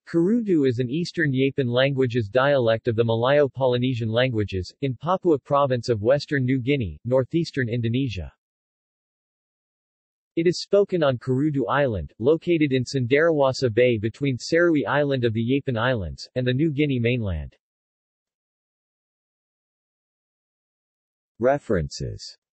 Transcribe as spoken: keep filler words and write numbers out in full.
Kurudu is an Eastern Yapen languages dialect of the Malayo-Polynesian languages, in Papua Province of Western New Guinea, northeastern Indonesia. It is spoken on Kurudu Island, located in Cenderawasih Bay between Serui Island of the Yapen Islands, and the New Guinea mainland. References